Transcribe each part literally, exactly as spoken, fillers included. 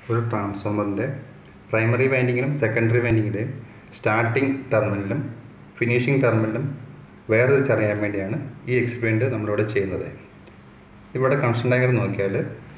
ഒരു ട്രാൻസ്ഫോമറിൻ്റെ പ്രൈമറി വൈൻഡിങ്ങിലും സെക്കൻഡറി വൈൻഡിങ്ങിൻ്റെയും സ്റ്റാർട്ടിംഗ് ടെർമിനലും ഫിനിഷിംഗ് ടെർമിനലും വേർതിരിച്ചറിയാൻ വേണ്ടിയാണ് ഈ എക്സ്പെരിമെൻറ്റ് നമ്മളിവിടെ ചെയ്യുന്നത്. ഇവിടെ കണക്ഷൻ ഡയഗ്രം നോക്കിയാൽ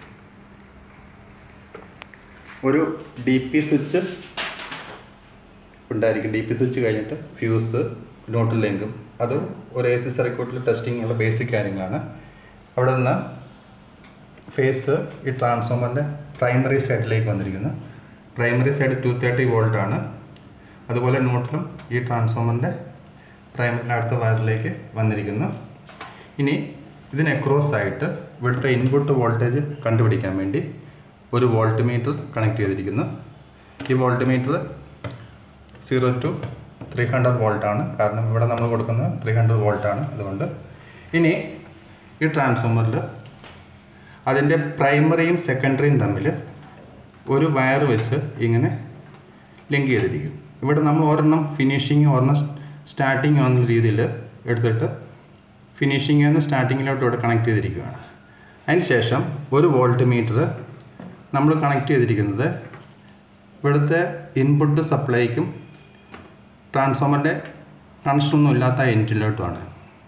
ഒരു ഡി പി സ്വിച്ച് ഉണ്ടായിരിക്കും. ഡി പി സ്വിച്ച് കഴിഞ്ഞിട്ട് ഫ്യൂസ്, ന്യൂട്രൽ ലിങ്കും, അതും ഒരു എ സി സർക്യൂട്ടിൽ ടെസ്റ്റിങ്ങുള്ള ബേസിക് കാര്യങ്ങളാണ്. അവിടെ നിന്ന് ഫേസ് ഈ ട്രാൻസ്ഫോമറിൻ്റെ പ്രൈമറി സൈഡിലേക്ക് വന്നിരിക്കുന്നു. Primary side two thirty volt ആണ്. അതുപോലെ ന്യൂട്രലും ഈ ട്രാൻസ്ഫോമറിൻ്റെ പ്രൈമറിൻ്റെ അടുത്ത വയറിലേക്ക് വന്നിരിക്കുന്നു. ഇനി ഇതിന് അക്രോസ് ആയിട്ട് ഇവിടുത്തെ ഇൻപുട്ട് വോൾട്ടേജ് കണ്ടുപിടിക്കാൻ വേണ്ടി ഒരു വോൾട്ട് മീറ്റർ കണക്ട് ചെയ്തിരിക്കുന്നു. ഈ volt meter zero to three hundred വോൾട്ടാണ്. കാരണം ഇവിടെ നമ്മൾ കൊടുക്കുന്നത് ത്രീ ഹൺഡ്രഡ് വോൾട്ടാണ്. അതുകൊണ്ട് ഇനി ഈ ട്രാൻസ്ഫോമറിൽ അതിൻ്റെ പ്രൈമറിയും സെക്കൻഡറിയും തമ്മിൽ ഒരു വയർ വെച്ച് ഇങ്ങനെ ലിങ്ക് ചെയ്തിരിക്കും. ഇവിടെ നമ്മൾ ഒരെണ്ണം ഫിനിഷിങ് ഒരെണ്ണം സ്റ്റാർട്ടിങ് എന്ന രീതിയിൽ എടുത്തിട്ട് ഫിനിഷിങ്ങിൽ നിന്ന് സ്റ്റാർട്ടിങ്ങിലോട്ട് ഇവിടെ കണക്ട് ചെയ്തിരിക്കുകയാണ്. അതിന് ശേഷം ഒരു വോൾട്ട് മീറ്റർ നമ്മൾ കണക്ട് ചെയ്തിരിക്കുന്നത് ഇവിടുത്തെ ഇൻപുട്ട് സപ്ലൈക്കും ട്രാൻസ്ഫോമറിൻ്റെ കണക്ഷനൊന്നും ഇല്ലാത്ത എൻഡിലോട്ടുമാണ്.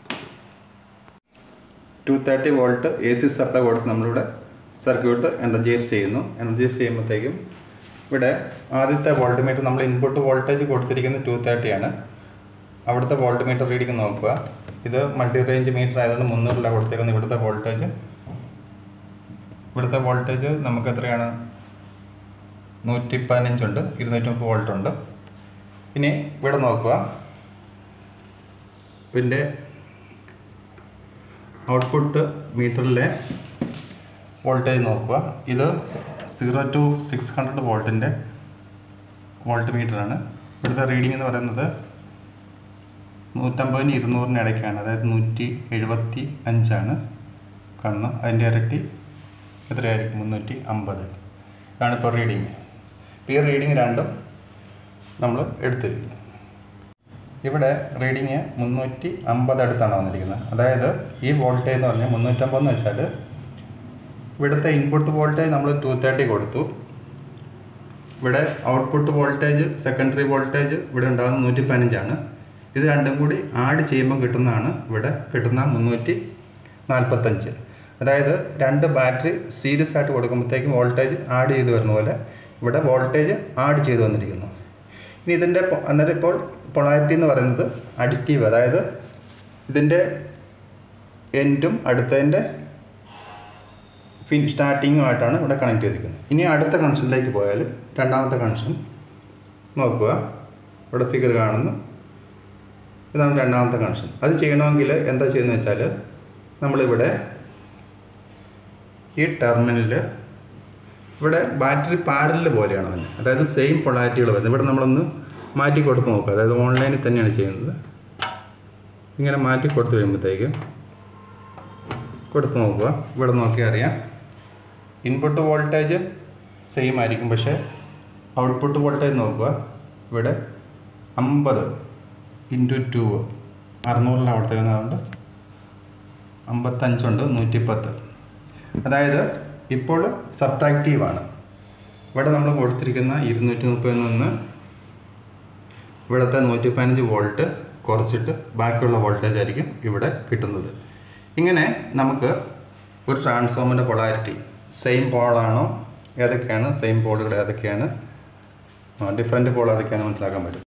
Two thirty volt A C supply കൊടുത്ത് നമ്മളിവിടെ സർക്യൂട്ട് എനർജൈസ് ചെയ്യുന്നു. എനർജൈസ് ചെയ്യുമ്പോഴത്തേക്കും ഇവിടെ ആദ്യത്തെ വോൾട്ട് മീറ്റർ നമ്മൾ ഇൻപുട്ട് വോൾട്ടേജ് കൊടുത്തിരിക്കുന്നത് ടു തേർട്ടി ആണ്. അവിടുത്തെ വോൾട്ട് മീറ്റർ റീഡിങ് നോക്കുക. ഇത് മൾട്ടി റേഞ്ച് മീറ്റർ ആയതുകൊണ്ട് മുന്നൂറിലാണ് കൊടുത്തേക്കുന്നത്. ഇവിടുത്തെ വോൾട്ടേജ് ഇവിടുത്തെ വോൾട്ടേജ് നമുക്ക് എത്രയാണ്? നൂറ്റി പതിനഞ്ചുണ്ട്, ഇരുന്നൂറ്റി മുപ്പത് വോൾട്ട് ഉണ്ട്. ഇനി ഇവിടെ നോക്കുക, ഇതിൻ്റെ ഔട്ട്പുട്ട് മീറ്ററിലെ വോൾട്ടേജ് നോക്കുക. ഇത് സീറോ ടു സിക്സ് ഹൺഡ്രഡ് വോൾട്ടിൻ്റെ വോൾട്ട് മീറ്ററാണ്. ഇവിടുത്തെ റീഡിംഗ് എന്ന് പറയുന്നത് നൂറ്റമ്പതിന് ഇരുന്നൂറിന് ഇടയ്ക്കാണ്. അതായത് നൂറ്റി എഴുപത്തി അഞ്ചാണ് കാണുന്നത്. അതിൻ്റെ ഇരട്ടി എത്രയായിരിക്കും? മുന്നൂറ്റി അമ്പത്. ഇതാണ് ഇപ്പോൾ റീഡിങ്. ഈ റീഡിങ് രണ്ടും നമ്മൾ എടുത്തിരിക്കുന്നു. ഇവിടെ റീഡിങ് മുന്നൂറ്റി അമ്പത് അടുത്താണ് വന്നിരിക്കുന്നത്. അതായത് ഈ വോൾട്ടേജ് എന്ന് പറഞ്ഞാൽ മുന്നൂറ്റമ്പതെന്ന് വെച്ചാൽ ഇവിടുത്തെ ഇൻപുട്ട് വോൾട്ടേജ് നമ്മൾ ടു തേർട്ടി കൊടുത്തു. ഇവിടെ ഔട്ട്പുട്ട് വോൾട്ടേജ് സെക്കൻഡറി വോൾട്ടേജ് ഇവിടെ ഉണ്ടാകുന്നത് നൂറ്റി പതിനഞ്ചാണ്. ഇത് രണ്ടും കൂടി ആഡ് ചെയ്യുമ്പോൾ കിട്ടുന്നതാണ് ഇവിടെ കിട്ടുന്ന മുന്നൂറ്റി നാൽപ്പത്തഞ്ച്. അതായത് രണ്ട് ബാറ്ററി സീരീസ് ആയിട്ട് കൊടുക്കുമ്പോഴത്തേക്കും വോൾട്ടേജ് ആഡ് ചെയ്ത് വരുന്ന പോലെ ഇവിടെ വോൾട്ടേജ് ആഡ് ചെയ്ത് വന്നിരിക്കുന്നു. ഇനി ഇതിൻ്റെ അന്നേരം ഇപ്പോൾ പൊളാരിറ്റി എന്ന് പറയുന്നത് അഡിറ്റീവ്, അതായത് ഇതിൻ്റെ എൻഡും അടുത്തതിൻ്റെ ഫിൻ സ്റ്റാർട്ടിങ്ങുമായിട്ടാണ് ഇവിടെ കണക്ട് ചെയ്തിരിക്കുന്നത്. ഇനി അടുത്ത കണക്ഷനിലേക്ക് പോയാൽ രണ്ടാമത്തെ കണക്ഷൻ നോക്കുക. ഇവിടെ ഫിഗർ കാണുന്നു. ഇതാണ് രണ്ടാമത്തെ കണക്ഷൻ. അത് ചെയ്യണമെങ്കിൽ എന്താ ചെയ്യുന്നത് വെച്ചാൽ നമ്മളിവിടെ ഈ ടെർമിനലിൽ ഇവിടെ ബാറ്ററി പാരലൽ പോലെയാണ് വരുന്നത്. അതായത് സെയിം പൊളാരിറ്റികൾ വരുന്നത്. ഇവിടെ നമ്മളൊന്ന് മാറ്റി കൊടുത്ത് നോക്കുക. അതായത് ഓൺലൈനിൽ തന്നെയാണ് ചെയ്യുന്നത്. ഇങ്ങനെ മാറ്റി കൊടുത്ത് കഴിയുമ്പോഴത്തേക്ക് കൊടുത്ത് നോക്കുക. ഇവിടെ നോക്കിയാൽ അറിയാം ഇൻപുട്ട് വോൾട്ടേജ് സെയിം ആയിരിക്കും, പക്ഷേ ഔട്ട്പുട്ട് വോൾട്ടേജ് നോക്കുക. ഇവിടെ അമ്പത് ഇൻറ്റു ടു അറുന്നൂറിലാണ് കൊടുത്തേക്കുന്നതുകൊണ്ട് അമ്പത്തഞ്ചുണ്ട്, നൂറ്റി പത്ത്. അതായത് ഇപ്പോൾ സബ്ട്രാക്റ്റീവാണ്. ഇവിടെ നമ്മൾ കൊടുത്തിരിക്കുന്ന ഇരുന്നൂറ്റി മുപ്പതിൽ നിന്ന് ഇവിടുത്തെ നൂറ്റി പതിനഞ്ച് വോൾട്ട് കുറച്ചിട്ട് ബാക്കിയുള്ള വോൾട്ടേജ് ആയിരിക്കും ഇവിടെ കിട്ടുന്നത്. ഇങ്ങനെ നമുക്ക് ഒരു ട്രാൻസ്ഫോമറിൻ്റെ പൊളാരിറ്റി സെയിം പോളാണോ, ഏതൊക്കെയാണ് സെയിം പോളുകൾ, ഏതൊക്കെയാണ് ഡിഫറെൻറ്റ് പോൾ ഏതൊക്കെയാണെന്ന് മനസ്സിലാക്കാൻ പറ്റും.